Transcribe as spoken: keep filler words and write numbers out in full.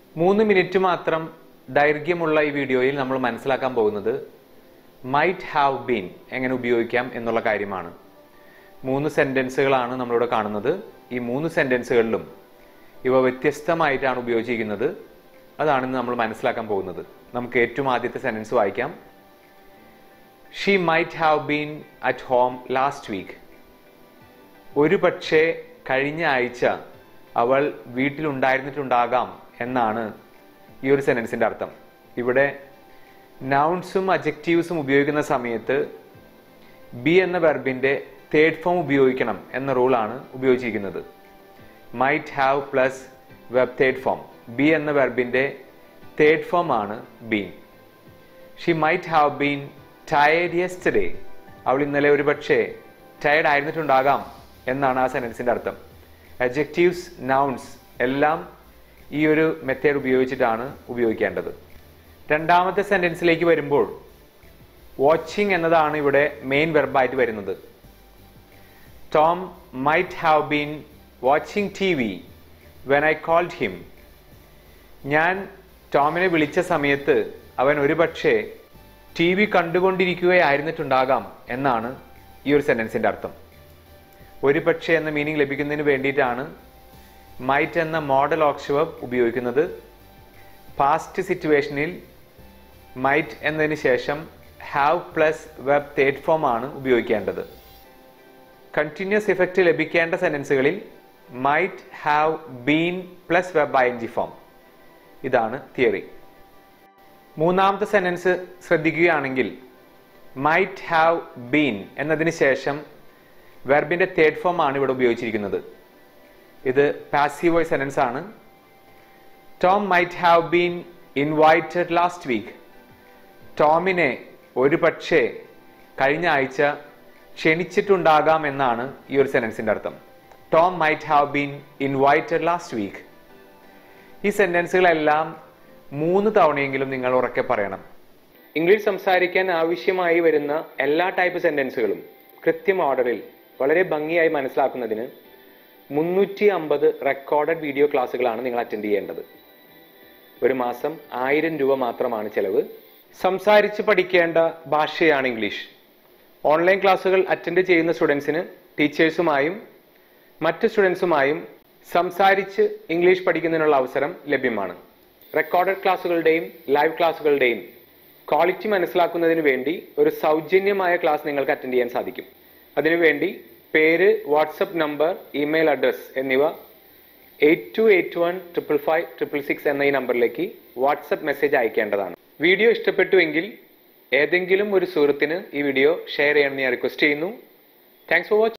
മൂന്ന് മിനിറ്റ് മാത്രം ദൈർഘ്യമുള്ള ഈ വീഡിയോയിൽ നമ്മൾ മനസ്സിലാക്കാൻ പോകുന്നത് might have been എങ്ങനെ ഉപയോഗിക്കാം എന്നുള്ള കാര്യമാണ്. മൂന്ന് സെന്റൻസുകളാണ് നമ്മളിവിടെ കാണുന്നത്. ഈ മൂന്ന് സെന്റൻസുകളിലും ഇവ വ്യത്യസ്തമായിട്ടാണ് ഉപയോഗിച്ചിരിക്കുന്നത്. അതാണ് നമ്മൾ മനസ്സിലാക്കാൻ പോകുന്നത്. നമുക്ക് ഏറ്റവും ആദ്യത്തെ സെന്റൻസ് വായിക്കാം. She might have been at home last week. ഒരു പക്ഷേ കഴിഞ്ഞ ആഴ്ച അവൾ വീട്ടിലുണ്ടായിരുന്നിട്ടുണ്ടാകാം എന്നാണ് ഈ ഒരു സെന്റൻസിന്റെ അർത്ഥം. ഇവിടെ നൗൺസും അഡ്ജക്റ്റീവ്സും ഉപയോഗിക്കുന്ന സമയത്ത് ബി എന്ന വെർബിന്റെ തേർഡ് ഫോം ഉപയോഗിക്കണം എന്ന റൂളാണ് ഉപയോഗിച്ചിരിക്കുന്നത്. Might have plus verb third form. Be എന്ന വെർബിന്റെ തേർഡ് ഫോം ആണ് been. She might have been tired yesterday. അവൾ ഇന്നലെ ഒരു പക്ഷേ ടയേർഡ് ആയിരുന്നിട്ടുണ്ടാകാം എന്നാണ് ആ സെന്റൻസിന്റെ അർത്ഥം. അഡ്ജക്റ്റീവ്സ്, നൗൺസ് എല്ലാം ഈ ഒരു മെത്തേഡ് ഉപയോഗിച്ചിട്ടാണ് ഉപയോഗിക്കേണ്ടത്. രണ്ടാമത്തെ സെന്റൻസിലേക്ക് വരുമ്പോൾ വാച്ചിങ് എന്നതാണ് ഇവിടെ മെയിൻ വെർബായിട്ട് വരുന്നത്. Tom might have been watching T V when I called him. ഞാൻ ടോമിനെ വിളിച്ച സമയത്ത് അവൻ ഒരുപക്ഷെ ടി വി കണ്ടുകൊണ്ടിരിക്കുകയായിരുന്നിട്ടുണ്ടാകാം എന്നാണ് ഈ ഒരു സെന്റൻസിന്റെ അർത്ഥം. ഒരു പക്ഷേ എന്ന മീനിങ് ലഭിക്കുന്നതിന് വേണ്ടിയിട്ടാണ് മൈറ്റ് എന്ന മോഡൽ ഓക്സ് വെർബ് ഉപയോഗിക്കുന്നത്. പാസ്റ്റ് സിറ്റുവേഷനിൽ മൈറ്റ് എന്നതിന് ശേഷം have plus verb third form ആണ് ഉപയോഗിക്കേണ്ടത്. കണ്ടിന്യൂസ് ഇഫക്റ്റ് ലഭിക്കേണ്ട സെന്റൻസുകളിൽ might have been plus verb I N G form. ഇതാണ് തിയറി. മൂന്നാമത്തെ സെന്റൻസ് ശ്രദ്ധിക്കുകയാണെങ്കിൽ മൈറ്റ് ഹാവ് ബീൻ എന്നതിന് ശേഷം വെർബിന്റെ തേർഡ് ഫോം ആണ് ഇവിടെ ഉപയോഗിച്ചിരിക്കുന്നത്. ഇത് പാസീവ് വോയിസ് സെന്റൻസ് ആണ്. Tom might have been invited last week. ടോമിനെ ഒരു പക്ഷേ കഴിഞ്ഞ ആഴ്ച ക്ഷണിച്ചിട്ടുണ്ടാകാം എന്നാണ് ഈ ഒരു സെന്റൻസിന്റെ അർത്ഥം. Tom might have been invited last week. ഈ സെന്റൻസുകളെല്ലാം മൂന്ന് തവണയെങ്കിലും നിങ്ങൾ ഉറക്കെ പറയണം. ഇംഗ്ലീഷ് സംസാരിക്കാൻ ആവശ്യമായി വരുന്ന എല്ലാ ടൈപ്പ് സെന്റൻസുകളും കൃത്യം ഓർഡറിൽ വളരെ ഭംഗിയായി മനസ്സിലാക്കുന്നതിന് മുന്നൂറ്റി അമ്പത് റെക്കോർഡഡ് വീഡിയോ ക്ലാസ്സുകളാണ് നിങ്ങൾ അറ്റൻഡ് ചെയ്യേണ്ടത്. ഒരു മാസം ആയിരം രൂപ മാത്രമാണ് ചെലവ്. സംസാരിച്ച് പഠിക്കേണ്ട ഭാഷയാണ് ഇംഗ്ലീഷ്. ഓൺലൈൻ ക്ലാസ്സുകൾ അറ്റൻഡ് ചെയ്യുന്ന സ്റ്റുഡൻസിന് ടീച്ചേഴ്സുമായും മറ്റ് സ്റ്റുഡൻസുമായും സംസാരിച്ച് ഇംഗ്ലീഷ് പഠിക്കുന്നതിനുള്ള അവസരം ലഭ്യമാണ്. റെക്കോർഡഡ് ക്ലാസ്സുകളുടെയും ലൈവ് ക്ലാസ്സുകളുടെയും ക്വാളിറ്റി മനസ്സിലാക്കുന്നതിന് വേണ്ടി ഒരു സൗജന്യമായ ക്ലാസ് നിങ്ങൾക്ക് അറ്റൻഡ് ചെയ്യാൻ സാധിക്കും. അതിനുവേണ്ടി പേര്, വാട്സപ്പ് നമ്പർ, ഇമെയിൽ അഡ്രസ് എന്നിവ eight two eight one triple five triple six എന്ന ഈ നമ്പറിലേക്ക് വാട്സപ്പ് മെസ്സേജ് അയക്കേണ്ടതാണ്. വീഡിയോ ഇഷ്ടപ്പെട്ടുവെങ്കിൽ ഏതെങ്കിലും ഒരു സുഹൃത്തിന് ഈ വീഡിയോ ഷെയർ ചെയ്യണമെന്ന് ഞാൻ റിക്വസ്റ്റ് ചെയ്യുന്നു. Thanks for watching.